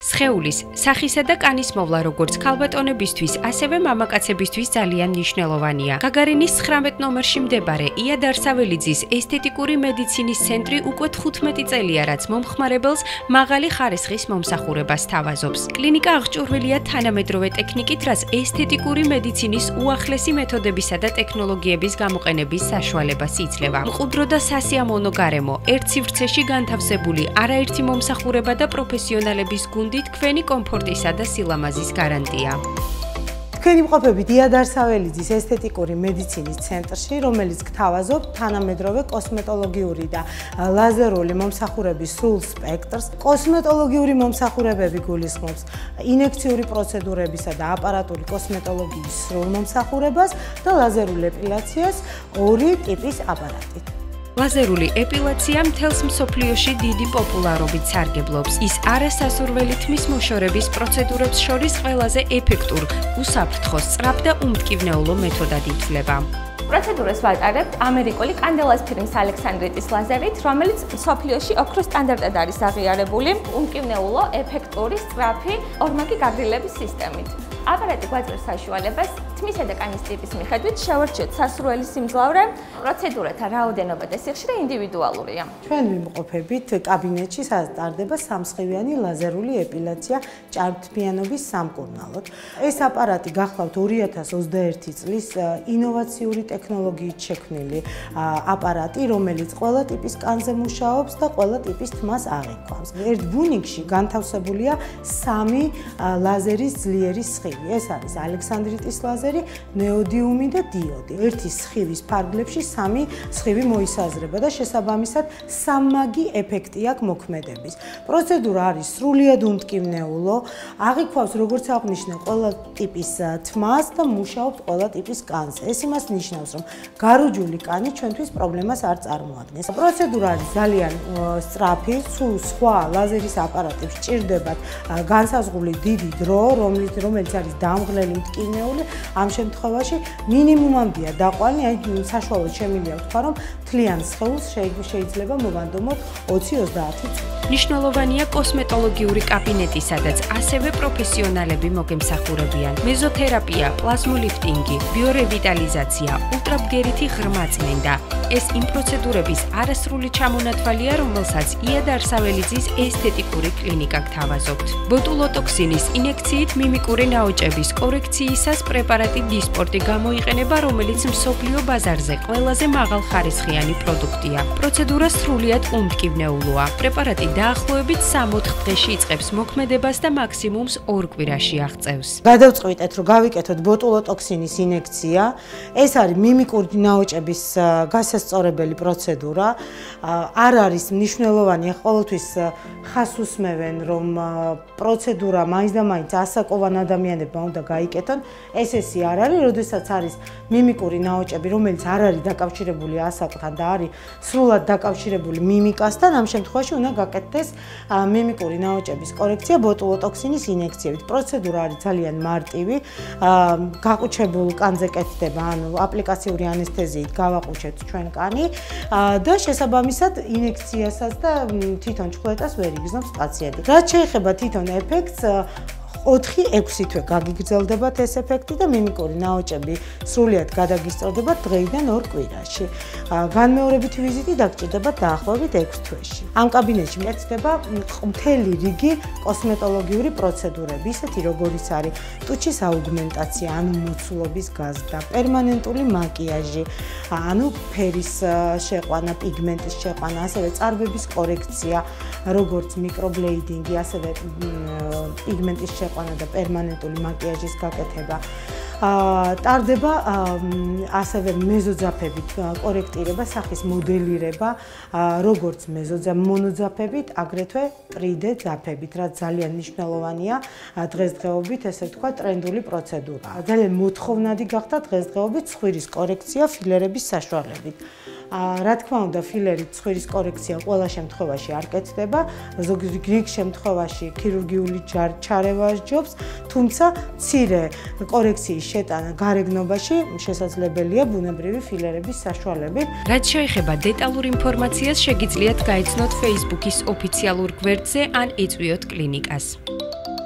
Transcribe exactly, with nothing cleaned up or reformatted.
სხეულის, სახისა და კანის მოვლა როგორც ქალბატონებისთვის, ასევე მამაკაცებისთვის ძალიან მნიშვნელოვანია. გაგარინის ცხრამეტ ნომერში მდებარე ია დარსაველიძის ესთეტიკური მედიცინის ცენტრი უკვე თხუთმეტი წელია, რაც მომხმარებელს მაღალი ხარისხის მომსახურებას თავაზობს. კლინიკა აღჭურვილია თანამედროვე ტექნიკით, რაც ესთეტიკური მედიცინის უახლესი მეთოდებისა და ტექნოლოგიების გამოყენების საშუალებას იძლევა. მყუდრო და სასიამოვნო გარემო, ერთ სივრცეში განთავსებული არაერთი მომსახურება და პროფესიონალების გუნდი თქვენი კომფორტისა და სილამაზის გარანტია. თქვენი მყოფებით ია დარსაველიძის ესთეტიკური მედიცინის ცენტრში, რომელიც გვთავაზობს თანამედროვე კოსმეტოლოგიური და ლაზერული მომსახურების სრულ სპექტრს. კოსმეტოლოგიური მომსახურებები გულისხმობს ინტენსიური პროცედურებისა და აპარატული კოსმეტოლოგიის სრულ მომსახურებას და ლაზერულ ეპილაციას ორი ტიპის აპარატით. ლაზერული ეპილაცია მთელს მსოფლიოში დიდი პოპულარობით სარგებლობს. ის არასასურველი თმის მოშორების პროცედურებს შორის ყველაზე ეფექტურ, უსაფრთხო, სწრაფ და უმტკივნეულო მეთოდად ითვლება. პროცედურას ვატარებთ ამერიკული კანდელას ფირმის ალექსანდრიტის ლაზერით, რომელიც მსოფლიოში ოქროს სტანდარტად არის აღიარებული უმტკივნეულო, ეფექტური, სწრაფი, ორმაგი გაგრილების სისტემით. აპარატი გვაძლევს საშუალებას თმისა და კანის ტიპის მიხედვით შევარჩიოთ სასურველი სიმძლავრე, პროცედურათა რაოდენობა და სიხშირე ინდივიდუალურია. ჩვენ ვიმყოფებით კაბინეტში, სადაც ტარდება სამსხივიანი ლაზერული ეპილაცია ჭარბთმიანობის სამკურნალოდ. ეს აპარატი გახლავთ ორი ათას ოცდაერთი წლის ინოვაციური ტექნოლოგიით შექმნილი აპარატი, რომელიც ყველა ტიპის კანზე მუშაობს და ყველა ტიპის თმას აღიქვამს. ერთ ბუნიკში განთავსებულია სამი ლაზერის ძლიერი სხივი. ეს არის ალექსანდრიტის ლაზერი, ნეოდიუმი და დიოდი. ერთი სხივის ფარგლებში სამი სხივი მოისაზრება და შესაბამისად სამმაგი ეფექტი აქვს მოქმედების. პროცედურა არის სრულიად უმტკივნეულო, აღიქვავს როგორც აღნიშნა ყველა ტიპის თმას და მუშაობს ყველა ტიპის კანზე. ეს იმას ნიშნავს, რომ გარუჯული კანი ჩვენთვის პრობლემას არ წარმოადგენს. პროცედურა არის ძალიან სწრაფი, სულ სხვა ლაზერის აპარატებს სჭირდებათ განსაზღვრული დიდი დრო, რომელიც რომელიც არის დამღლელი მტკივნეული. ამ შემთხვევაში მინიმუმამდეა დაყვანი, აი საშუალოდ შემიძლია ვთქვა, რომ მთლიან სხეულს შეიძლება მოვანდომოთ ოცი ოცდაათი წუთი. მნიშვნელოვანია კოსმეტოლოგიური კაბინეტი, სადაც ასევე პროფესიონალები მოგემსახურებიან. მეზოთერაპია, პლაზმოლიფტინგი, ბიორევიტალიზაცია, ულტრაბგერითი ღრმა წმენდა. ეს იმ პროცედურების არასრული ჩამონათვალია, რომელსაც ია დარსაველიძის ესთეტიკური კლინიკა გვთავაზობთ. ბოტულოტოქსინის ინექციით მიმიკური ნაოჭების კორექციისას პრეპარატი დისპორტი გამოიყენება, რომელიც მსოფლიო ბაზარზე ყველაზე მაღალხარისხიანი პროდუქტია. პროცედურა სრულიად უმტკივნეულოა. პრეპარატი დაახლოებით სამოთხ დღეში იწყებს მოქმედებას და მაქსიმუმს ორ კვირაში აღწევს. გადავწყვიტეთ, რომ გავიკეთოთ ბოტულოტოქსინის ინექცია. ეს არის მიმიკური ნაოჭების გასასწორებელი პროცედურა. არ არის მნიშვნელოვანი, ყოველთვის ხას უსმევენ, რომ პროცედურა მაინც და მაინც ასაკოვან ადამიანებმა უნდა გაიკეთონ. ეს ესე არ არის, როდესაც არის მიმიკური ნაოჭები, რომელიც არ არის დაკავშირებული ასაკთან და არის სრულად დაკავშირებული მიმიკასთან, ამ შემთხვევაში უნდა გაკეთდეს მიმიკური ნაოჭების კორექცია ბოტულოტოქსინის ინექციებით. პროცედურა არის ძალიან მარტივი, გაყუჩებულ კანზე კეთდება, ანუ აპლიკაციური ანესთეზიით გავაყუჩეთ ჩვენ კანი და შესაბამისად ინექციასაც და თვითონ ჩხვლეტას ვერ იგრძნობს პაციენტი. რაც შეეხება თვითონ ეფექტს, ოთხი ექვსი თვე გაგიგრძელდებათ ეს ეფექტი და მიმიკური ნაოჭები სრულიად გადაგისწორდებათ დღეიდან ორ კვირაში. განმეორებითი ვიზიტი დაგჭირდებათ დაახლოებით ექვს თვეში. ამ კაბინეტში მეცდება მთელი რიგი კოსმეტოლოგიური პროცედურები, ისეთი როგორიც არის ტუჩის აუგმენტაცია, ანუ მოცულობის გაზრდა, პერმანენტული მაკიაჟი, ანუ ფერის შეყვანა, პიგმენტის შეყვანა, ასევე წარბების კორექცია, როგორც მიკრობლეიდინგი, ასევე პიგმენტის შეყვანა და პერმანენტული მაკიაჟის გაკეთება. ტარდება ასევე მეზოძაფებით კორექტირება, სახის მოდელირება, როგორც მონოძაფებით, აგრეთვე ტრი დე ძაფებით, რაც ძალიან მნიშვნელოვანია დღესდღეობით, ესე ვთქვა, ტრენდული პროცედურაა. ძალიან მოთხოვნადი გახდა დღესდღეობით ცხვირის კორექცია ფილერების საშუალებით. რა თქმა უნდა, ფილერით ცხვირის კორექცია ყველა შემთხვევაში არ კეთდება, ზოგ რიგ შემთხვევაში ქირურგიული ჩარევა სჯობს, თუმცა მცირე კორექციის შეტანა გარეგნობაში შესაძლებელია ბუნებრივი ფილერების საშუალებით. რაც შეეხება დეტალურ ინფორმაციას, შეგიძლიათ გაიცნოთ Facebook-ის ოფიციალურ გვერდზე ან იწვიოთ კლინიკას.